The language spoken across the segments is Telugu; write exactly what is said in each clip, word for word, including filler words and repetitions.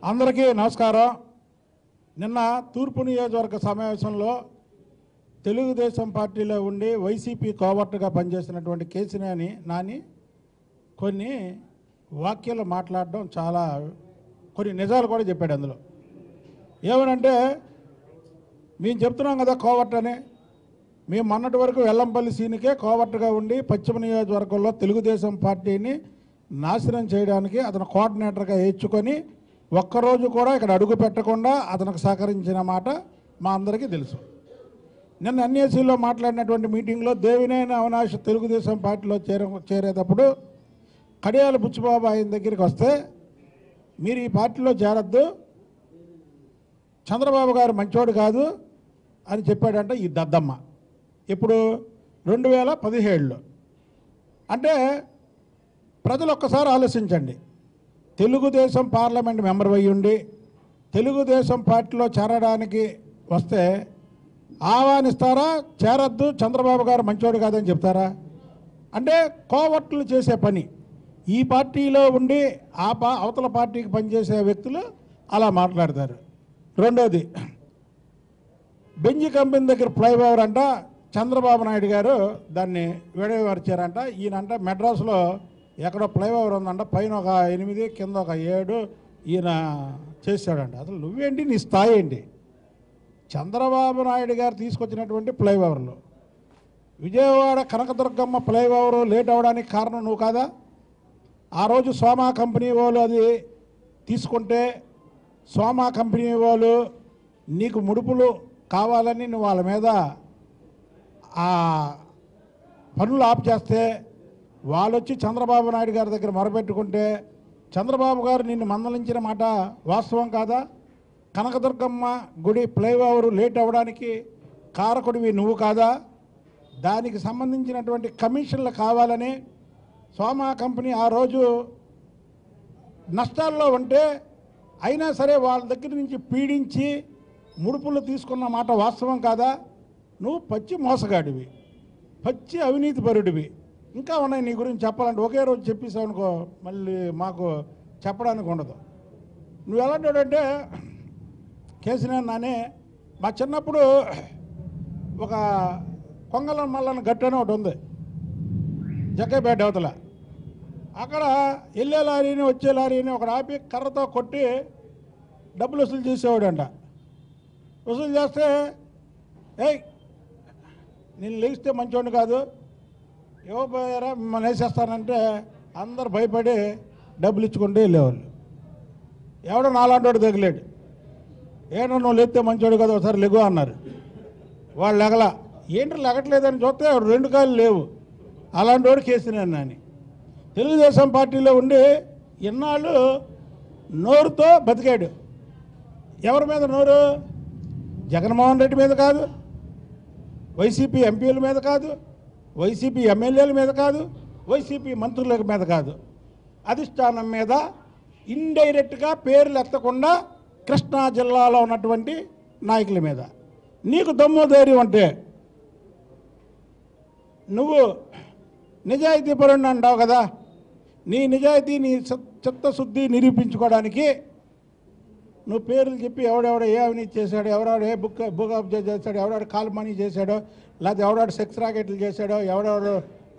అందరికీ నమస్కారం. నిన్న తూర్పు నియోజకవర్గ సమావేశంలో తెలుగుదేశం పార్టీలో ఉండి వైసీపీ కోవర్టుగా పనిచేసినటువంటి కేసినేని నాని కొన్ని వాక్యాలు మాట్లాడడం చాలా కొన్ని నిజాలు కూడా చెప్పాడు. అందులో ఏమనంటే, మేము చెప్తున్నాం కదా కోవర్ట్ అని, మేము మొన్నటి వరకు వెల్లంపల్లి సీనికే కోవర్టుగా ఉండి పశ్చిమ నియోజకవర్గంలో తెలుగుదేశం పార్టీని నాశనం చేయడానికి అతను కోఆర్డినేటర్గా ఎంచుకొని ఒక్కరోజు కూడా ఇక్కడ అడుగు పెట్టకుండా అతనికి సహకరించిన మాట మా అందరికీ తెలుసు. నిన్న ఎన్ఏసీలో మాట్లాడినటువంటి మీటింగ్లో దేవినేని అవినాష్ తెలుగుదేశం పార్టీలో చేరే చేరేటప్పుడు కడియాల బుచ్చిబాబు ఆయన దగ్గరికి వస్తే, మీరు ఈ పార్టీలో చేరద్దు, చంద్రబాబు గారు మంచోడు కాదు అని చెప్పాడంట ఈ దద్దమ్మ. ఇప్పుడు రెండు వేల పదిహేడులో అంటే ప్రజలు ఒక్కసారి ఆలోచించండి. తెలుగుదేశం పార్లమెంట్ మెంబర్ అయ్యి ఉండి తెలుగుదేశం పార్టీలో చేరడానికి వస్తే ఆహ్వానిస్తారా? చేరద్దు, చంద్రబాబు గారు మంచోడు కాదని చెప్తారా? అంటే కోవర్టులు చేసే పని. ఈ పార్టీలో ఉండి ఆ పా అవతల పార్టీకి పనిచేసే వ్యక్తులు అలా మాట్లాడతారు. రెండోది, బెంజి కంపెనీ దగ్గర ఫ్లైఓవర్ అంట చంద్రబాబు నాయుడు గారు దాన్ని విడవరిచారంట. ఈయనంట మెడ్రాస్లో ఎక్కడో ఫ్లైఓవర్ ఉందంట, పైన ఒక ఎనిమిది కింద ఒక ఏడు ఈయన చేశాడంట. అసలు నువ్వేంటి, నీ స్థాయి ఏంటి? చంద్రబాబు నాయుడు గారు తీసుకొచ్చినటువంటి ఫ్లైఓవర్లు, విజయవాడ కనకదుర్గమ్మ ఫ్లైఓవర్ లేట్ అవ్వడానికి కారణం నువ్వు కాదా? ఆ రోజు సోమా కంపెనీ వాళ్ళు అది తీసుకుంటే సోమా కంపెనీ వాళ్ళు నీకు ముడుపులు కావాలని నువ్వు వాళ్ళ మీద ఆ పనులు ఆపు చేస్తే వాళ్ళు వచ్చి చంద్రబాబు నాయుడు గారి దగ్గర మొరపెట్టుకుంటే చంద్రబాబు గారు నిన్ను మందలించిన మాట వాస్తవం కాదా? కనకదుర్గమ్మ గుడి ఫ్లైఓవర్ లేట్ అవ్వడానికి కారకుడివి నువ్వు కాదా? దానికి సంబంధించినటువంటి కమిషన్లు కావాలని సోమా కంపెనీ ఆ రోజు నష్టాల్లో ఉంటే అయినా సరే వాళ్ళ దగ్గర నుంచి పీడించి ముడుపులు తీసుకున్న మాట వాస్తవం కాదా? నువ్వు పచ్చి మోసగాడివి, పచ్చి అవినీతి పరుడివి. ఇంకా ఉన్నాయి నీ గురించి చెప్పాలంటే, ఒకే రోజు చెప్పేసావు అనుకో మళ్ళీ మాకు చెప్పడానికి ఉండదు. నువ్వు ఎలాంటాడంటే, కేసినేని నాని మా చిన్నప్పుడు ఒక కొంగలం మల్లన్న గట్టు అని ఒకటి ఉంది జగ్గైపేట అవతల. అక్కడ వెళ్ళే లారీని వచ్చే లారీని ఒకడు ఆపి కర్రతో కొట్టి డబ్బులు వసూలు చేసేవాడంట. వసూలు చేస్తే, ఏయ్ నేను లేస్తే మంచోడిని కాదు, ఇవ్వబోయారా మిమ్మల్ని వేసేస్తానంటే అందరు భయపడి డబ్బులు ఇచ్చుకుంటూ వెళ్ళేవాళ్ళు. ఎవడో నాలాంటి తగిలాడు, ఏడో నువ్వు లేస్తే మంచోడు కదా ఒకసారి లెగు అన్నారు. వాళ్ళు లెగల, ఏంటి లెగట్లేదని చూస్తే రెండు కాళ్ళు లేవు. అలాంటి వాడు కేసినేని నాని తెలుగుదేశం పార్టీలో ఉండి ఇన్నాళ్ళు నోరుతో బతికాడు. ఎవరి మీద నోరు? జగన్మోహన్ రెడ్డి మీద కాదు, వైసీపీ ఎంపీల మీద కాదు, వైసీపీ ఎమ్మెల్యేల మీద కాదు, వైసీపీ మంత్రుల మీద కాదు, అధిష్టానం మీద ఇండైరెక్ట్గా పేర్లు ఎత్తకుండా కృష్ణా జిల్లాలో ఉన్నటువంటి నాయకుల మీద. నీకు దమ్ము ధైర్యం అంటే నువ్వు నిజాయితీ పరుణ్ణి అంటావు కదా, నీ నిజాయితీ నీ చిత్తశుద్ధి నిరూపించుకోవడానికి నువ్వు పేర్లు చెప్పి ఎవడెవడ ఏ అవినీతి చేశాడో, ఎవడెవడ ఏ బుక్ బుక్ అప్ చేశాడో, ఎవడెవడ కాల్ మనీ చేశాడో, లేకపోతే ఎవడెవడ సెక్స్ రాకెట్లు చేశాడో, ఎవడెవడు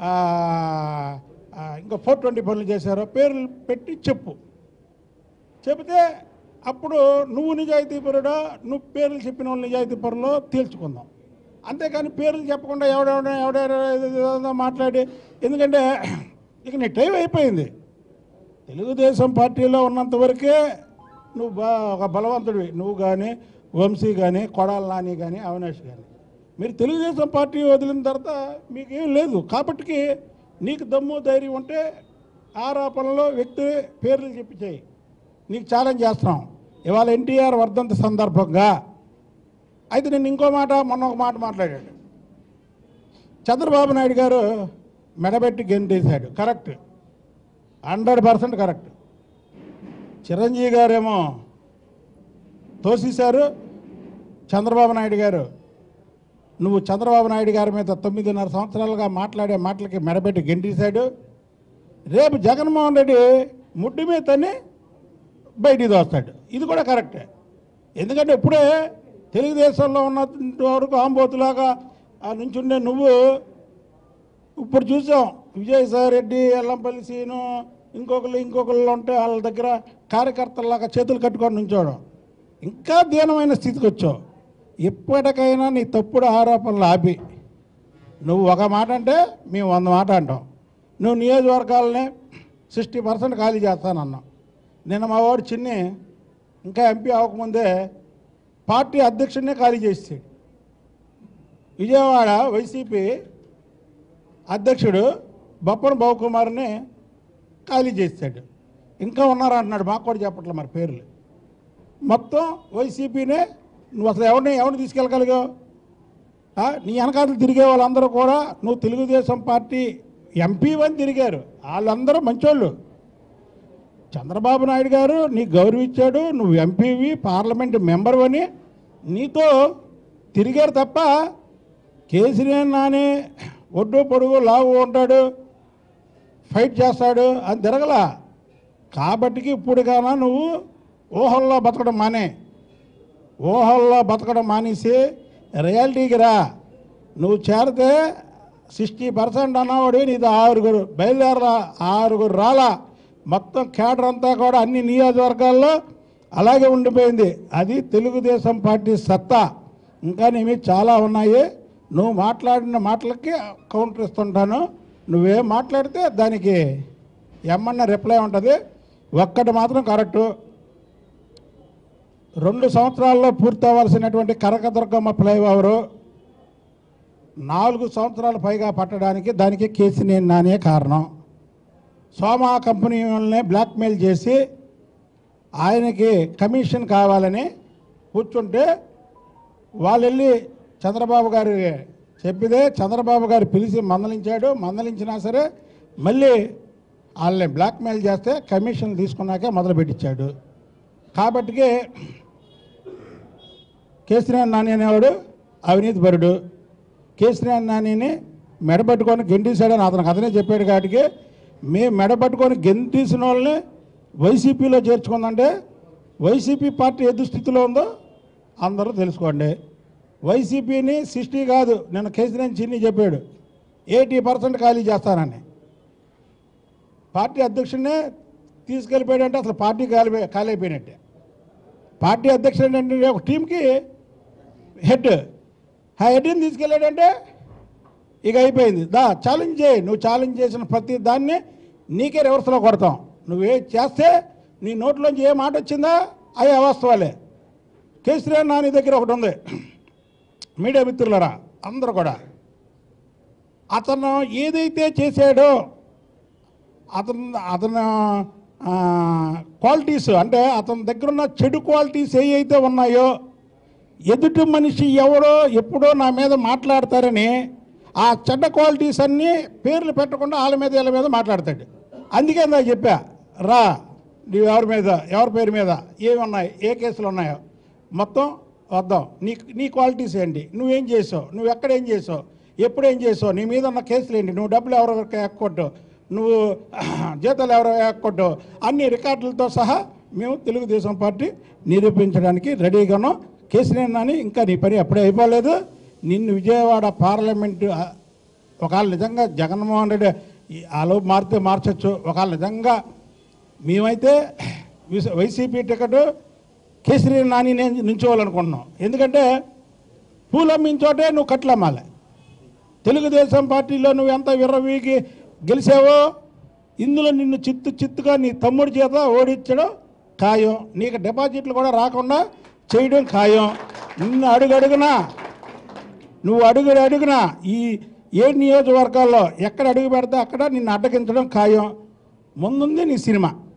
ఇంకా ఫోర్ ట్వంటీ పనులు చేశారో పేర్లు పెట్టి చెప్పు. చెబితే అప్పుడు నువ్వు నిజాయితీ పరుడా, నువ్వు పేర్లు చెప్పిన వాళ్ళు నిజాయితీ పరులో తేల్చుకుందాం. అంతేకాని పేర్లు చెప్పకుండా ఎవడెవడ ఎవడెవడో మాట్లాడి, ఎందుకంటే ఇక నీ టైం అయిపోయింది. తెలుగుదేశం పార్టీలో ఉన్నంతవరకే నువ్వు బా ఒక బలవంతుడివి, నువ్వు కానీ వంశీ కానీ కొడాల నాని కానీ అవినాష్ కానీ. మీరు తెలుగుదేశం పార్టీ వదిలిన తర్వాత మీకేం లేదు. కాబట్టి నీకు దమ్ము ధైర్యం ఉంటే ఆరోపణలో వ్యక్తి పేర్లు చెప్పి చేయి. నీకు ఛాలెంజ్ చేస్తున్నాం ఇవాళ ఎన్టీఆర్ వర్ధంతి సందర్భంగా. అయితే నేను ఇంకో మాట, మొన్న ఒక మాట మాట్లాడాడు. చంద్రబాబు నాయుడు గారు మెడబెట్టి గెంటేశాడు, correct, hundred percent correct. Chiranjeevi గారేమో తోసేశారు, చంద్రబాబు నాయుడు గారు నువ్వు చంద్రబాబు నాయుడు గారి మీద తొమ్మిదిన్నర సంవత్సరాలుగా మాట్లాడే మాటలకి మెడబెట్టి గెంటేశాడు. రేపు జగన్మోహన్ రెడ్డి ముడ్డి మీద తన్ని బయటికి దోస్తాడు. ఇది కూడా కరెక్టే. ఎందుకంటే ఇప్పుడే తెలుగుదేశంలో ఉన్నంత వరకు ఆంబోతులాగా నుంచుండే నువ్వు ఇప్పుడు చూసాం విజయసాయి రెడ్డి, ఎల్లంపల్లి సీను, ఇంకొకరు ఇంకొకళ్ళు ఉంటే వాళ్ళ దగ్గర కార్యకర్తల్లాగా చేతులు కట్టుకొని నుంచోవడం. ఇంకా దీనమైన స్థితికి వచ్చావు. ఇప్పటికైనా నీ తప్పుడు ఆరోపణలు ఆపి, నువ్వు ఒక మాట అంటే మేము వంద మాట అంటాం. నువ్వు నియోజకవర్గాలని సిక్స్టీ పర్సెంట్ ఖాళీ చేస్తానన్నావు. నిన్న మా వాడు చిన్ని ఇంకా ఎంపీ అవ్వకముందే పార్టీ అధ్యక్షుడినే ఖాళీ చేసాడు. విజయవాడ వైసీపీ అధ్యక్షుడు బొప్పన బాబుకుమార్ని ఖాళీ చేశాడు. ఇంకా ఉన్నారంటున్నాడు, మాకు కూడా చెప్పట్లే మరి పేర్లు. మొత్తం వైసీపీనే. నువ్వు అసలు ఎవరిని ఎవరిని తీసుకెళ్ళగలిగావు? నీ వెనకాతలు తిరిగే వాళ్ళందరూ కూడా నువ్వు తెలుగుదేశం పార్టీ ఎంపీ అని తిరిగారు. వాళ్ళందరూ మంచోళ్ళు. చంద్రబాబు నాయుడు గారు నీకు గౌరవించాడు, నువ్వు ఎంపీవి, పార్లమెంటు మెంబర్ అని నీతో తిరిగారు తప్ప కేసీఆర్ నాని ఒడ్డు పొడుగు లావు ఉంటాడు, ఫైట్ చేస్తాడు అని తిరగలా. కాబట్టికి ఇప్పుడు కానా నువ్వు ఊహల్లో బతకడం మానే. ఊహల్లో బతకడం మానేసి రియాలిటీకి రా. నువ్వు చేరితే సిక్స్టీ పర్సెంట్ అన్నవాడు నీది ఆరుగురు బయలుదేరలా, ఆరుగురు రాలా. మొత్తం కేడర్ అంతా కూడా అన్ని నియోజకవర్గాల్లో అలాగే ఉండిపోయింది. అది తెలుగుదేశం పార్టీ సత్తా. ఇంకా నీ మీద చాలా ఉన్నాయి. నువ్వు మాట్లాడిన మాటలకి కౌంటర్ ఇస్తుంటాను. నువ్వేం మాట్లాడితే దానికి ఏమన్నా రిప్లై ఉంటుంది. ఒక్కటి మాత్రం కరెక్టు, రెండు సంవత్సరాల్లో పూర్తి అవ్వాల్సినటువంటి కనకదుర్గమ్మ ఫ్లైఓవరు నాలుగు సంవత్సరాలు పైగా పట్టడానికి దానికి కేసీఆర్ నానే కారణం. సోమా కంపెనీ వాళ్ళని బ్లాక్మెయిల్ చేసి ఆయనకి కమిషన్ కావాలని కూర్చుంటే వాళ్ళు వెళ్ళి చంద్రబాబు గారు చెప్పితే చంద్రబాబు గారు పిలిచి మందలించాడు. మందలించినా సరే మళ్ళీ వాళ్ళని బ్లాక్మెయిల్ చేస్తే కమిషన్ తీసుకున్నాకే మొదలుపెట్టించాడు. కాబట్టికే కేసీఆర్ నాని అనేవాడు అవినీతి పరుడు. కేసీఆర్ నానిని మెడపట్టుకొని గెంటేశాడని అతనికి అతనే చెప్పాడు. కాబట్టి మేము మెడపట్టుకొని గెంటేసిన వాళ్ళని వైసీపీలో చేర్చుకుందంటే వైసీపీ పార్టీ ఏ దుస్థితిలో ఉందో అందరూ తెలుసుకోండి. వైసీపీని సిక్స్టీ కాదు, నేను కేసీఆర్ చిన్ని చెప్పాడు ఎయిటీ పర్సెంట్ ఖాళీ చేస్తానని. పార్టీ అధ్యక్షుడినే తీసుకెళ్ళిపోయాడంటే అసలు పార్టీ ఖాళీ ఖాళీ అయిపోయినట్టే. పార్టీ అధ్యక్షుడు అంటే ఒక టీంకి హెడ్, ఆ హెడ్ని తీసుకెళ్ళాడంటే ఇక అయిపోయింది. దా ఛాలెంజ్ చేయి. నువ్వు ఛాలెంజ్ చేసిన ప్రతి దాన్ని నీకే రివర్స్లో కొడతాం. నువ్వే చేస్తే నీ నోట్లోంచి ఏ మాట వచ్చిందా అవి అవాస్తవాలే. కేసీఆర్ నాని దగ్గర ఒకటి ఉంది, మీడియా మిత్రులరా అందరూ కూడా, అతను ఏదైతే చేశాడో అతను అతను క్వాలిటీస్ అంటే అతని దగ్గర ఉన్న చెడు క్వాలిటీస్ ఏ అయితే ఉన్నాయో ఎదుటి మనిషి ఎవడో ఎప్పుడో నా మీద మాట్లాడతారని ఆ చెడ్డ క్వాలిటీస్ అన్నీ పేర్లు పెట్టకుండా వాళ్ళ మీద వీళ్ళ మీద మాట్లాడతాడు. అందుకే నాకు చెప్పా, రా నువ్వు ఎవరి మీద ఎవరి పేరు మీద ఏమి ఉన్నాయి, ఏ కేసులు ఉన్నాయో మొత్తం వద్దాం. నీ నీ క్వాలిటీస్ ఏంటి, నువ్వేం చేసావు, నువ్వు ఎక్కడేం చేసావు, ఎప్పుడేం చేసావు, నీ మీద ఉన్న కేసులు ఏంటి, నువ్వు డబ్బులు ఎవరెవరికి ఎక్కొట్టు, నువ్వు జీతాలు ఎవరో ఎక్కొట్టు, అన్ని రికార్డులతో సహా మేము తెలుగుదేశం పార్టీ నిరూపించడానికి రెడీగాను. కేసీఆర్ నాని ఇంకా నీ పని అప్పుడే అయిపోలేదు. నిన్ను విజయవాడ పార్లమెంటు ఒకవేళ నిజంగా జగన్మోహన్ రెడ్డి ఆలో మారితే మార్చచ్చు. ఒకవేళ నిజంగా మేమైతే వైసీపీ టికెట్ కేసీఆర్ నాని నేను నుంచోవాలనుకుంటున్నాం. ఎందుకంటే పూలు అమ్మించోటే నువ్వు కట్లు అమ్మాలి. తెలుగుదేశం పార్టీలో నువ్వు ఎంత విర్రవీగి గెలిచావో ఇందులో నిన్ను చిత్తు చిత్తుగా నీ తమ్ముడి చేత ఓడించడం ఖాయం. నీకు డిపాజిట్లు కూడా రాకుండా చేయడం ఖాయం. నిన్ను అడుగడుగునా నువ్వు అడుగు అడుగునా ఈ ఏడు నియోజకవర్గాల్లో ఎక్కడ అడుగు పెడితే అక్కడ నిన్ను అడ్డగించడం ఖాయం. ముందుంది నీ సినిమా.